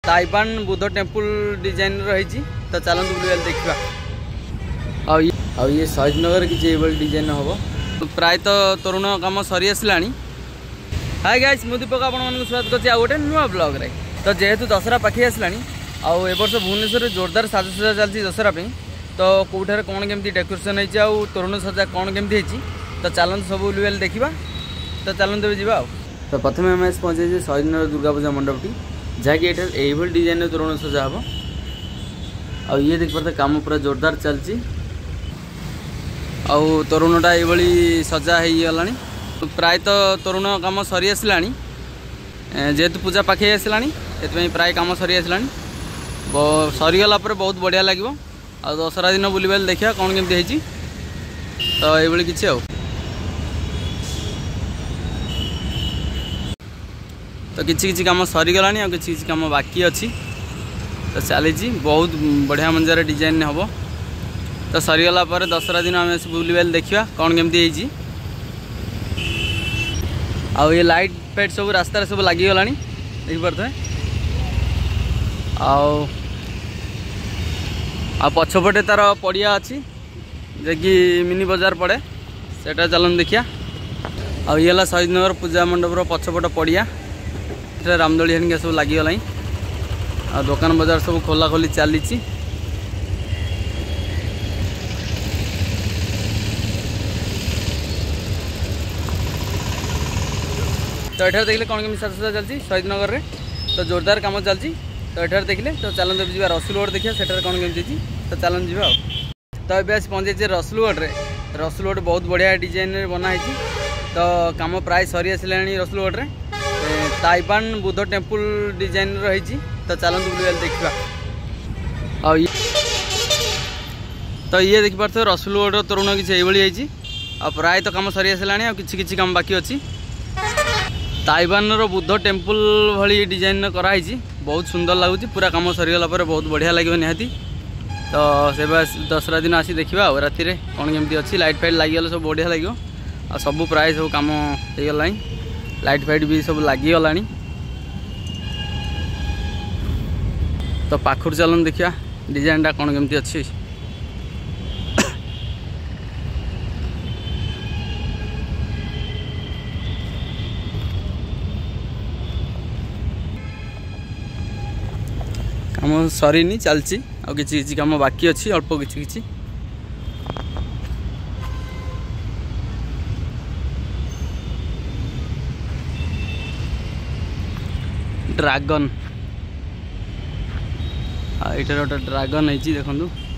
Taiwan Buddha temple design रही। तो चलते बुले देखा। ये शहीद नगर किसी डिजाइन हम प्रायतः तरुण कम सरी आसला। हाय गाइस मु दीपक आपण स्वागत करछि गोटे नुआ ब्लॉग रे। तो जेहेतु दशहरा पाखे आसला आउ ए वर्ष भुवनेश्वर जोरदार साजसजा चलती दशहरा पे। तो कौटार कौन केमती डेकोरेशन होती आउ तोरण सजा कौन केमती होती। तो चलते सब बुले देखा। तो चलते जा। तो प्रथम आम पहुँचे शहीद नगर दुर्गा पूजा मंडपटी जहाँकि ये डिजाइन तोरण सजा हम। आ ये देख पारे काम पूरा जोरदार चलती। आउ तोरणटा ये सजा हो गला। प्रायतः तोरण कम सरी आसला जेहेतु पूजा पाखे आसला प्राय कम सरी आसला। सरीगला बहुत बढ़िया लगे। आ दशहरा दिन बुले देखा कौन केमती होती। तो ये किसी तो किसी काम सरीगला आ किसी काम बाकी अच्छी। तो चली बहुत बढ़िया मंजार डिजाइन हम। तो सरीगला दशहरा दिन आम बुले देखा कौन केमती होती। आउ ये लाइट फाइट सब रास्तार सब लगिगला देखिपे। पछपटे तार पड़िया अच्छी जे कि मिनी बजार पड़े सेटा चलन देखिया। आ ये शहीद नगर पूजा मंडपर पछपट पड़िया रामदोली हरिका सब लगिगला। आ दुकान बजार सब खोला खोली चली। तो ये देखिए कौन केमी साजसजा चलती शहीद नगर में। तो जोरदार काम चलती। तो ये देखिए। तो चलते जा रसुलगढ़ देखिए सेठार कौन केमी। तो चलते जा। तो ये पहुँचे रसुलगढ़ में। रसुलगढ़ बहुत बढ़िया डिजाइन बनाई। तो काम प्राय सरी आसला रसुलगढ़ में। ताइवान बुद्ध टेम्पल डिजाइन रही। तो चलते बुले देखा। तो ये देखिपे रसुलगढ़ तोरण किसी ये प्राय तो कम सरी आसला किसी काम बाकी अच्छी। ताइवान बुद्ध टेम्पल भली डिजाइन कराई बहुत सुंदर लगुच। पूरा कम सरीगला बहुत बढ़िया लगे निहाती। तो से दशहरा दिन आसी देखा राति कौन केमती अच्छी। लाइट फाइट लगिगले सब बढ़िया लगे। आ सब प्राय सब कम होगला। लाइट फाइट भी सब लगिगला। तो पाखुर चलन देखा डिजाइनटा कौन केमती अच्छी। काम सरी नहीं चलती आ किसी काम बाकी अच्छी अल्प किसी। ड्रैगन ये गोटे ड्रैगन है देखु।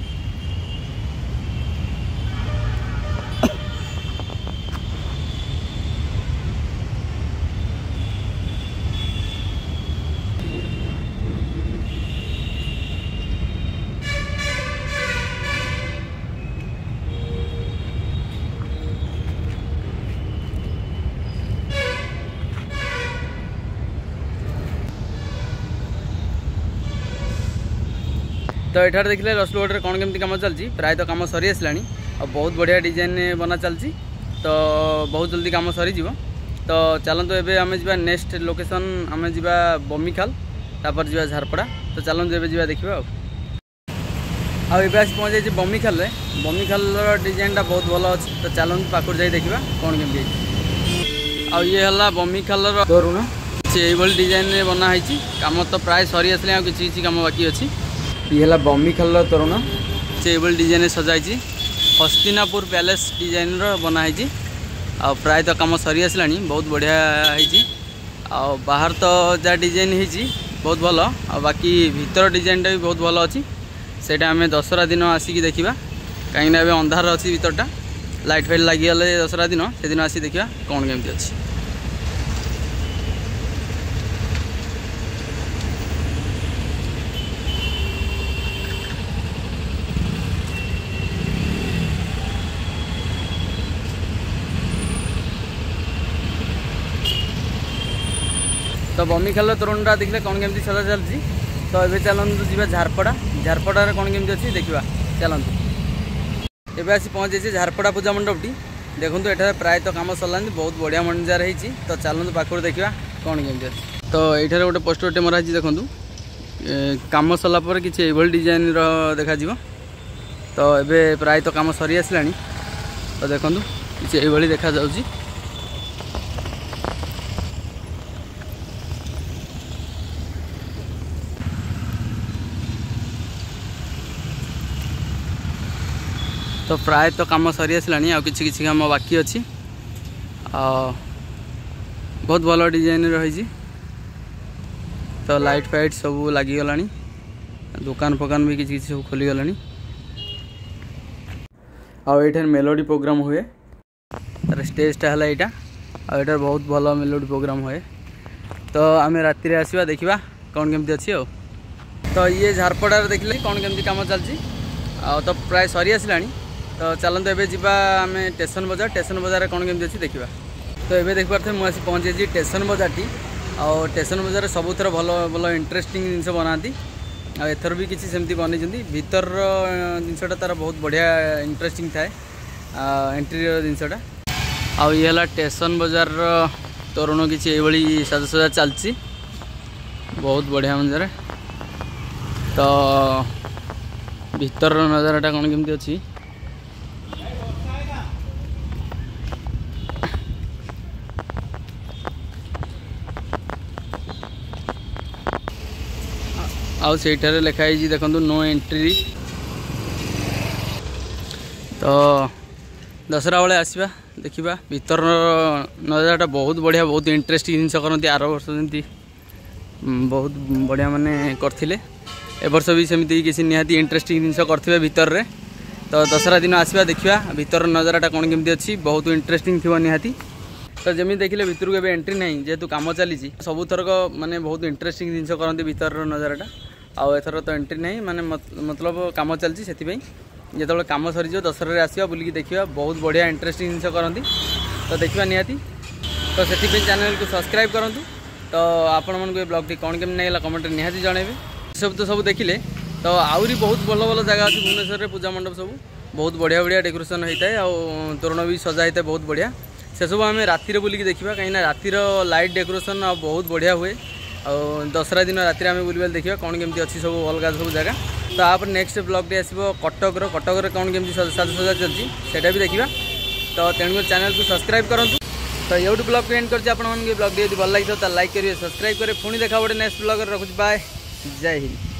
तो ये देखिए रसुलगढ़ कौन केमती कम चलती। प्राय तो कम सरी आसला और बहुत बढ़िया डिजाइन बना चलती। तो बहुत जल्दी कम सरी जीव। तो चलते एवं आम जा नेक्स्ट लोकेशन आम जा बमिखाल तापर जा झारपड़ा। तो चलते एवं जा देखा। आस पहुँचे बमिखाल। बमिखाल डिजाइनटा बहुत भल अच्छी। तो चलते पाखुर जा देखा कौन केमती। ये है बमिखाल तोरण ये डिजाइन बनाई। कम तो प्राय सरी आसला किसी काम बाकी अच्छी। ये है बमिखाल तोरण से डिजाइन सजाई। हस्तिनापुर पैलेस डिजाइन बनाई। आ प्राय तो कम सरी आसला बहुत बढ़िया है। बाहर तो जहाँ डिजाइन होती बहुत भल। आ बाकी भीतर डिजाइनटा भी बहुत भल अच्छी। सेटा आम दशहरा दिन आसिक देखा कहीं अंधार अच्छी भीतरटा। लाइट फाइट लगिगले दशहरा दिन से दिन आसी देखा कौन केमती अच्छी। तो बमिखाल तोरणटा देखिए कौन केमती सजा चलती। तो ये चलते जी झारपड़ा। झारपड़ा कौन केमती अच्छी देखा। चलते एवं आसी पहुँचे झारपड़ा पूजा मंडपटी। देखो ये प्राय तो कम सरला बहुत बढ़िया मंजार होती। तो चलते पाखुर देखा कौन केमती अच्छी। तो ये गोटे पोस्टरटे मराही देखूँ काम सरला पर किसी एभली डिजाइन देखा तो एबे प्राय तो काम सरी आसलानी तो देखो किसी एभली देखा जाउची। तो प्राय तो काम सरी आसलानी आ किछि किछि काम बाकी अछि बहुत भल डिजाइन रही। तो लाइट फाइट सब लगिगला दुकान फकान भी किसी सब खोलीगला आठार मेलोडी प्रोग्राम हुए तार स्टेजटा है यहाँ आठार बहुत भल मेलोडी प्रोग्राम हुए। तो आम राति आसवा देखा कौन केमती अच्छी हो। तो ये झारपड़ार देखिले कौन केमती काम चलती तो प्राय सरी आसला तो चलते एवं जावा आम स्टेशन बजार कौन केमती अच्छी देखा। तो ये देख पारे मुझे पहुँचे स्टेशन बजार टी और स्टेशन बजार सबुथर भल भल इंटरेस्टिंग जिनस बनाती एथर भी किसी सेमती बन भीतर जिनसटा तार बहुत बढ़िया इंटरेस्टिंग थाए इंटीरियर जिनसटा आउ ये स्टेशन बजार तोरण किसी ये साजसजा चलती बहुत बढ़िया मंजर। तो भीतर नजाराटा कौन केमती अच्छी आउ सेठारे लिखाई देखो नो एंट्री। तो दशहरा बेले आसवा देखा भीतर नजाराटा बहुत बढ़िया बहुत इंटरेस्टिंग जिनस करती आर वर्ष जमी बहुत बढ़िया माने करथिले ए वर्ष भी सेमती किसी निहाती इंटरेस्टिंग जिनस करथिबे भीतर रे। तो दशहरा दिन आसवा देखा भीतर नजाराटा कौन केमती अच्छी बहुत इंटरेस्टिंग थी निहाती। तो जमी देखिले भीतर को एंट्री नहीं जेहेतु काम चली सबुथरक माने बहुत इंटरेस्टिंग जिनस करती भीतर नजाराटा आउ एथर तो एंट्री नहीं माने मतलब काम चलती से जो कम सरीज दशहरा आसवा बुलिकी देखा बहुत बढ़िया इंटरेस्टिंग जिनस करती तो देखा निहाती। तो से चैनल को सब्सक्राइब करूँ। तो आपण मन को ब्लॉग टी कौन केमती नहीं कमेंट निहाती जनइबे। सब तो सब देखिले तो आहरी बहुत भल भल जगह अच्छी भुवनेश्वर पूजा मंडप सब बहुत बढ़िया बढ़िया डेकोरेशन होता है और तोरण भी सजा होता है बहुत बढ़िया से सब आम रातिर बुलिकी देखा कहीं रातिर लाइट डेकोरेशन बहुत बढ़िया हुए और दशहरा दिन राति आम बुल देखा कौन केमती अच्छी सब अलग सब जगह। तो आप नेक्स्ट ब्लॉग टी आसो कटक कौन केमती साजसजा चलती भी देखा। तो तेणुकर चैनल को सब्सक्राइब करूँ। तो ये ब्लॉग को एंड कर ब्लॉग टी भल लगी तो लाइक करेंगे सब्सक्राइब करेंगे पुणी देखा गोटे नेक्स्ट ब्लॉग रखुच्छी बाय जय हिंद।